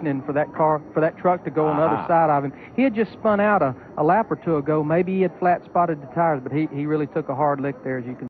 positioning for that truck to go on the other side of him. He had just spun out a lap or two ago. Maybe he had flat spotted the tires, but he really took a hard lick there, as you can